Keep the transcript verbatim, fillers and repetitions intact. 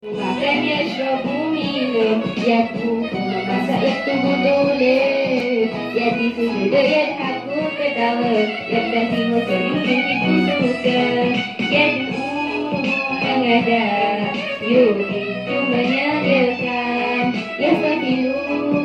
Makan yashrabu minum yaktubu memasak yaktubu tulis yadisujudu yadhaku ketawa yabtasimu senyum itu suka yad'u mengada yuridu menyediakan yastafilu